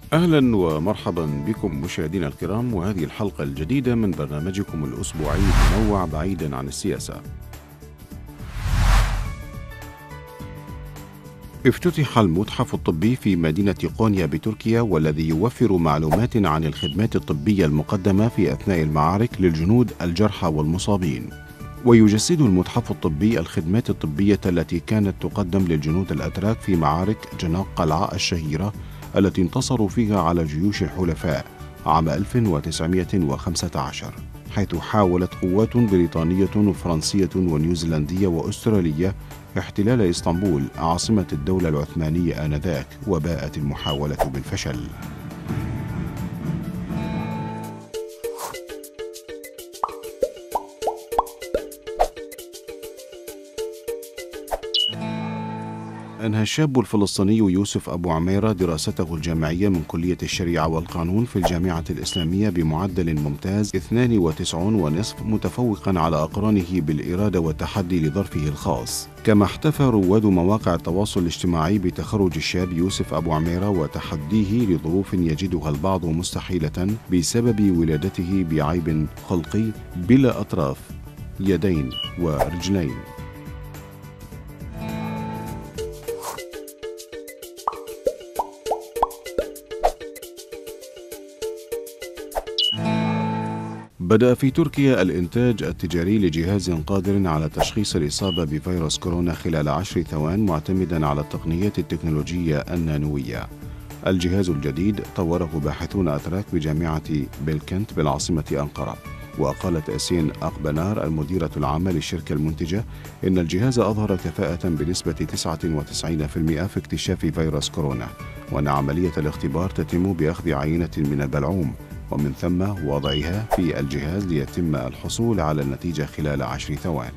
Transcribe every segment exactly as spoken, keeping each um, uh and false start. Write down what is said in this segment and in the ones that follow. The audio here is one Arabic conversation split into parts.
أهلا ومرحبا بكم مشاهدينا الكرام، وهذه الحلقة الجديدة من برنامجكم الأسبوعي المنوع بعيدا عن السياسة. افتتح المتحف الطبي في مدينة قونيا بتركيا، والذي يوفر معلومات عن الخدمات الطبية المقدمة في أثناء المعارك للجنود الجرحى والمصابين. ويجسد المتحف الطبي الخدمات الطبية التي كانت تقدم للجنود الأتراك في معارك جناق قلعة الشهيرة التي انتصروا فيها على جيوش الحلفاء عام ألف وتسعمائة وخمسة عشر، حيث حاولت قوات بريطانية وفرنسية ونيوزيلندية وأسترالية احتلال إسطنبول عاصمة الدولة العثمانية آنذاك، وباءت المحاولة بالفشل. أنهى الشاب الفلسطيني يوسف أبو عميرة دراسته الجامعية من كلية الشريعة والقانون في الجامعة الإسلامية بمعدل ممتاز اثنين وتسعين ونصف، متفوقا على أقرانه بالإرادة والتحدي لظرفه الخاص. كما احتفى رواد مواقع التواصل الاجتماعي بتخرج الشاب يوسف أبو عميرة وتحديه لظروف يجدها البعض مستحيلة بسبب ولادته بعيب خلقي بلا أطراف، يدين ورجلين. بدأ في تركيا الإنتاج التجاري لجهاز قادر على تشخيص الإصابة بفيروس كورونا خلال عشر ثوان، معتمدا على التقنيات التكنولوجية النانوية. الجهاز الجديد طوره باحثون أتراك بجامعة بلكنت بالعاصمة أنقرة. وقالت أسين أقبنار المديرة العامة للشركة المنتجة إن الجهاز أظهر كفاءة بنسبة تسعة وتسعين بالمئة في اكتشاف فيروس كورونا، وأن عملية الاختبار تتم بأخذ عينة من البلعوم ومن ثم وضعها في الجهاز ليتم الحصول على النتيجة خلال عشر ثوان.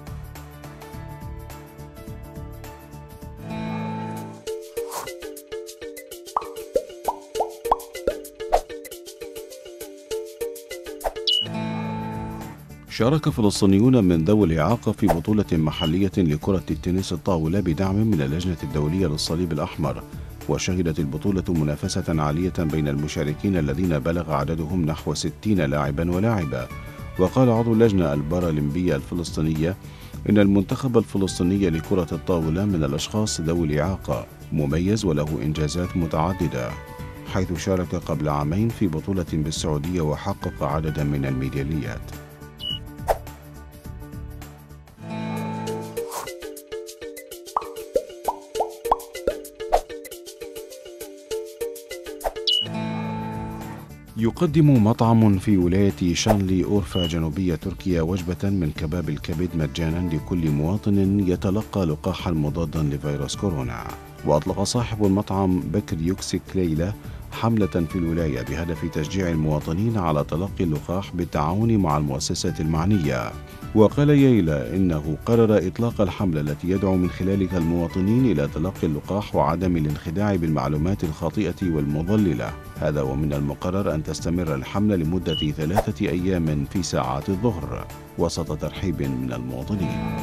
شارك فلسطينيون من ذوي الإعاقة في بطولة محلية لكرة التنس الطاولة بدعم من اللجنة الدولية للصليب الأحمر، وشهدت البطولة منافسة عالية بين المشاركين الذين بلغ عددهم نحو ستين لاعبا ولاعبة. وقال عضو اللجنة البارالمبية الفلسطينية إن المنتخب الفلسطيني لكرة الطاولة من الأشخاص ذوي الإعاقة مميز وله إنجازات متعددة، حيث شارك قبل عامين في بطولة بالسعودية وحقق عددا من الميداليات. يقدم مطعم في ولاية شانلي أورفا جنوبية تركيا وجبة من كباب الكبد مجانا لكل مواطن يتلقى لقاحا مضادا لفيروس كورونا. وأطلق صاحب المطعم بكر يوكسك ليلة حملة في الولاية بهدف تشجيع المواطنين على تلقي اللقاح بالتعاون مع المؤسسات المعنية. وقال ييلا إنه قرر إطلاق الحملة التي يدعو من خلالها المواطنين إلى تلقي اللقاح وعدم الانخداع بالمعلومات الخاطئة والمضللة. هذا ومن المقرر أن تستمر الحملة لمدة ثلاثة أيام في ساعات الظهر وسط ترحيب من المواطنين.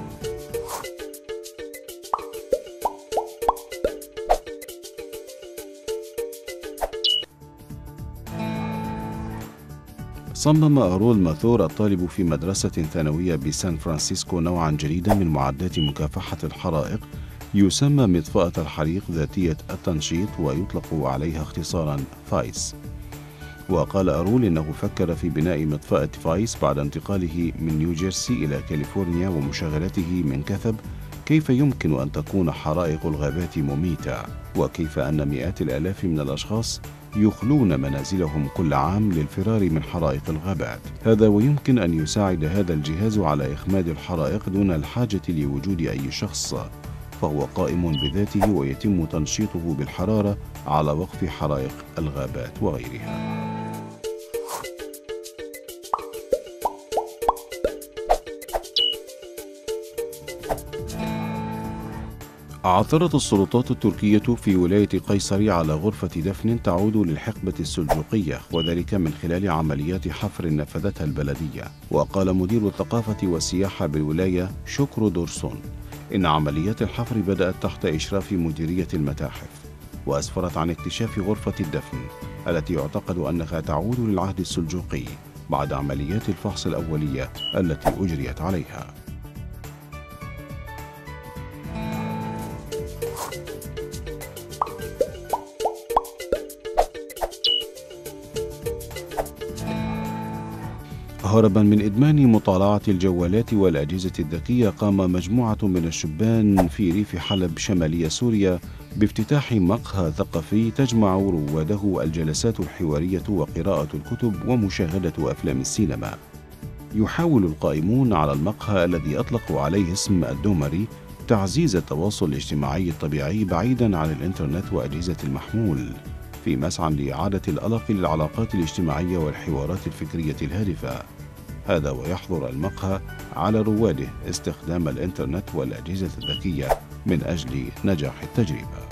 صمم أرول ماثور الطالب في مدرسة ثانوية بسان فرانسيسكو نوعا جديدا من معدات مكافحة الحرائق يسمى مطفأة الحريق ذاتية التنشيط، ويطلق عليها اختصارا فايس. وقال أرول إنه فكر في بناء مطفأة فايس بعد انتقاله من نيوجيرسي إلى كاليفورنيا ومشاغلته من كثب كيف يمكن أن تكون حرائق الغابات مميتة، وكيف أن مئات الآلاف من الأشخاص يخلون منازلهم كل عام للفرار من حرائق الغابات. هذا ويمكن أن يساعد هذا الجهاز على إخماد الحرائق دون الحاجة لوجود أي شخص، فهو قائم بذاته ويتم تنشيطه بالحرارة على وقف حرائق الغابات وغيرها. عثرت السلطات التركية في ولاية قيصر على غرفة دفن تعود للحقبة السلجوقية، وذلك من خلال عمليات حفر نفذتها البلدية. وقال مدير الثقافة والسياحة بالولاية شكر دورسون إن عمليات الحفر بدأت تحت إشراف مديرية المتاحف. وأسفرت عن اكتشاف غرفة الدفن التي يعتقد أنها تعود للعهد السلجوقي بعد عمليات الفحص الأولية التي أجريت عليها. هربا من إدمان مطالعة الجوالات والأجهزة الذكية، قام مجموعة من الشبان في ريف حلب شمالية سوريا بافتتاح مقهى ثقافي تجمع رواده الجلسات الحوارية وقراءة الكتب ومشاهدة أفلام السينما. يحاول القائمون على المقهى الذي أطلقوا عليه اسم الدومري تعزيز التواصل الاجتماعي الطبيعي بعيدا عن الإنترنت وأجهزة المحمول، في مسعى لإعادة الألق للعلاقات الاجتماعية والحوارات الفكرية الهادفة. هذا ويحظر المقهى على رواده استخدام الإنترنت والأجهزة الذكية من أجل نجاح التجربة.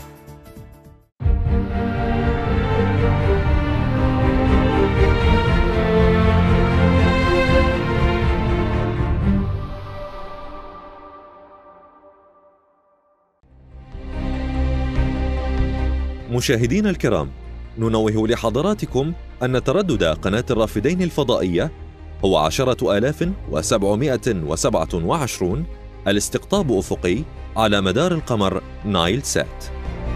مشاهدينا الكرام، ننوه لحضراتكم أن تردد قناة الرافدين الفضائية هو عشرة آلاف وسبعمائة وسبعة وعشرون الاستقطاب أفقي على مدار القمر نايل سات.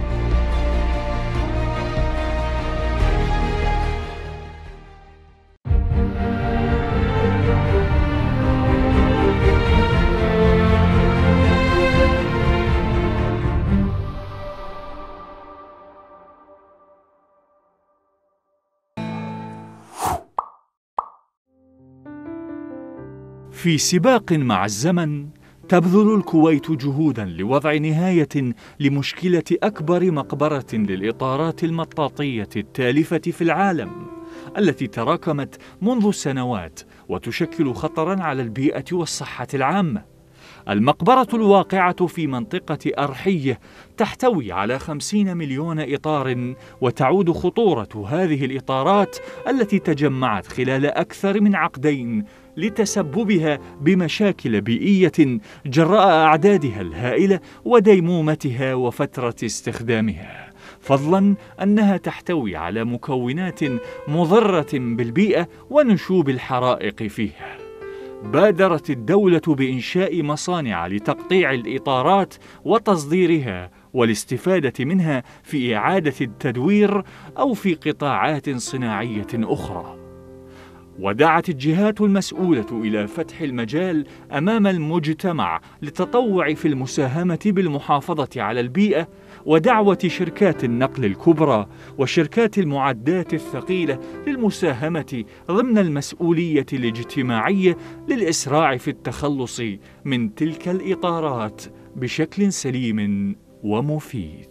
في سباق مع الزمن، تبذل الكويت جهوداً لوضع نهاية لمشكلة أكبر مقبرة للإطارات المطاطية التالفة في العالم، التي تراكمت منذ سنوات وتشكل خطراً على البيئة والصحة العامة. المقبرة الواقعة في منطقة أرحية تحتوي على خمسين مليون إطار، وتعود خطورة هذه الإطارات التي تجمعت خلال أكثر من عقدين لتسببها بمشاكل بيئية جراء أعدادها الهائلة وديمومتها وفترة استخدامها، فضلاً أنها تحتوي على مكونات مضرة بالبيئة ونشوب الحرائق فيها. بادرت الدولة بإنشاء مصانع لتقطيع الإطارات وتصديرها والاستفادة منها في إعادة التدوير أو في قطاعات صناعية أخرى. ودعت الجهات المسؤولة إلى فتح المجال أمام المجتمع للتطوع في المساهمة بالمحافظة على البيئة، ودعوة شركات النقل الكبرى وشركات المعدات الثقيلة للمساهمة ضمن المسؤولية الاجتماعية للإسراع في التخلص من تلك الإطارات بشكل سليم ومفيد.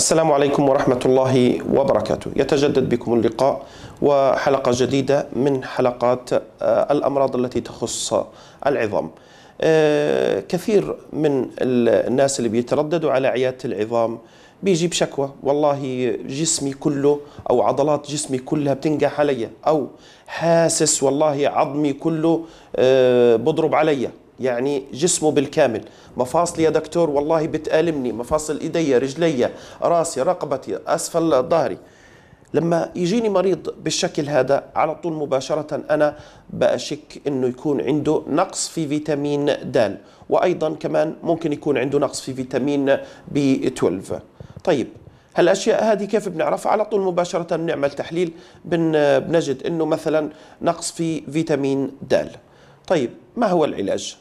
السلام عليكم ورحمة الله وبركاته. يتجدد بكم اللقاء وحلقة جديدة من حلقات الأمراض التي تخص العظام. كثير من الناس اللي بيترددوا على عيادة العظام بيجي بشكوى، والله جسمي كله أو عضلات جسمي كلها بتنقح علي، أو حاسس والله عظمي كله بضرب علي، يعني جسمه بالكامل، مفاصلي يا دكتور والله بتألمني، مفاصل ايدي، رجلي، راسي، رقبتي، اسفل ظهري. لما يجيني مريض بالشكل هذا على طول مباشرة أنا بأشك إنه يكون عنده نقص في فيتامين د، وأيضا كمان ممكن يكون عنده نقص في فيتامين بي اثني عشر. طيب هالأشياء هذه كيف بنعرفها؟ على طول مباشرة بنعمل تحليل بنجد إنه مثلا نقص في فيتامين د. طيب ما هو العلاج؟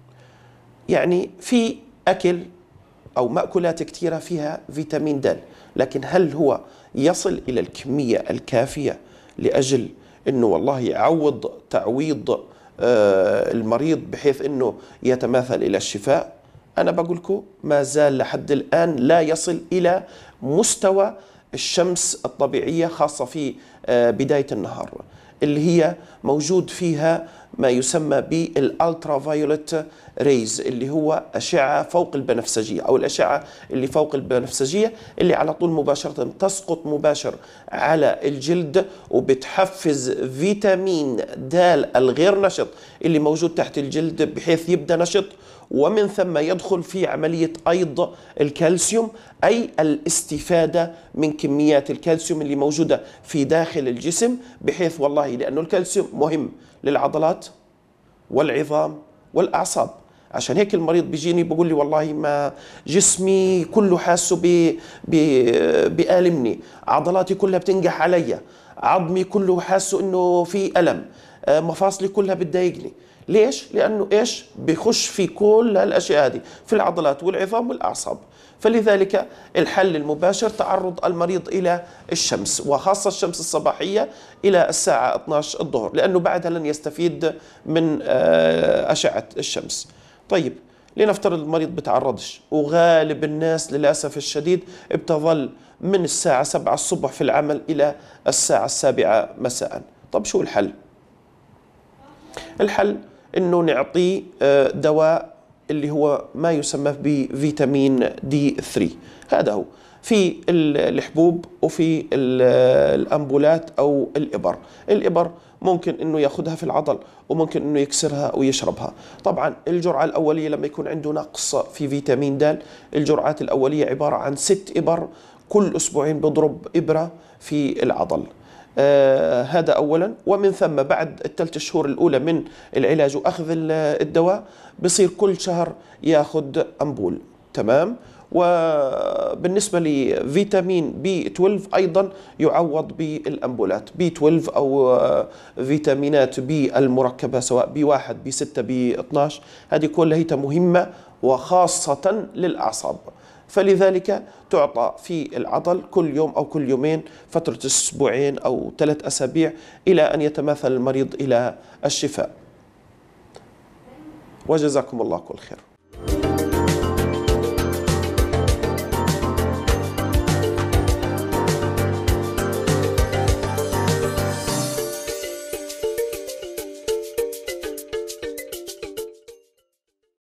يعني في أكل أو مأكولات كثيرة فيها فيتامين د، لكن هل هو يصل إلى الكمية الكافية لأجل أنه والله يعوض تعويض المريض بحيث أنه يتماثل إلى الشفاء؟ أنا بقول لكم ما زال لحد الآن لا يصل إلى مستوى الشمس الطبيعية، خاصة في بداية النهار اللي هي موجود فيها ما يسمى بالالترا فايولت ريز، اللي هو أشعة فوق البنفسجية أو الأشعة اللي فوق البنفسجية، اللي على طول مباشرة تسقط مباشر على الجلد وبتحفز فيتامين د الغير نشط اللي موجود تحت الجلد بحيث يبدأ نشط، ومن ثم يدخل في عملية أيض الكالسيوم، أي الاستفادة من كميات الكالسيوم اللي موجودة في داخل الجسم، بحيث والله لأنه الكالسيوم مهم للعضلات والعظام والأعصاب. عشان هيك المريض بيجيني بيقول لي والله ما جسمي كله حاسه بيألمني، عضلاتي كلها بتنقح علي، عظمي كله حاسه انه في ألم، مفاصلي كلها بتضايقني. ليش؟ لأنه إيش؟ بيخش في كل هالأشياء هذه في العضلات والعظام والأعصاب. فلذلك الحل المباشر تعرض المريض إلى الشمس، وخاصة الشمس الصباحية إلى الساعة اثني عشر الظهر، لأنه بعدها لن يستفيد من أشعة الشمس. طيب لنفترض المريض بتعرضش، وغالب الناس للأسف الشديد بتظل من الساعة سبعة الصبح في العمل إلى الساعة السابعة مساء. طب شو الحل؟ الحل إنه نعطيه دواء اللي هو ما يسمى بفيتامين دي ثلاثة. هذا هو في الحبوب وفي الأمبولات أو الإبر. الإبر ممكن إنه يأخذها في العضل، وممكن إنه يكسرها ويشربها. طبعا الجرعة الأولية لما يكون عنده نقص في فيتامين د، الجرعات الأولية عبارة عن ست إبر، كل أسبوعين بضرب إبرة في العضل. آه هذا أولا. ومن ثم بعد الثلاث شهور الأولى من العلاج وأخذ الدواء بصير كل شهر ياخذ أمبول. تمام. وبالنسبة لفيتامين بي اثني عشر أيضا يعوض بالأمبولات بي اثني عشر أو فيتامينات بي المركبة، سواء بي واحد بي ستة بي اثني عشر، هذه كلها مهمة وخاصة للأعصاب. فلذلك تعطى في العضل كل يوم أو كل يومين فترة أسبوعين أو ثلاث أسابيع إلى أن يتماثل المريض إلى الشفاء. وجزاكم الله كل خير.